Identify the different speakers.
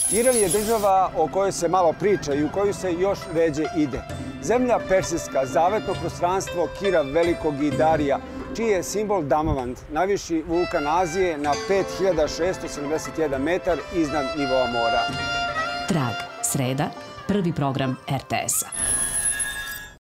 Speaker 1: Iran je država o kojoj se malo priča i u koju se još ređe ide. Zemlja persijska, zavetno prostranstvo Kira Velikog i Darija, čiji je simbol Damavand, najviši vulkan Azije na 5671 metar iznad nivoa mora.
Speaker 2: Trag, sreda, prvi program RTS-a.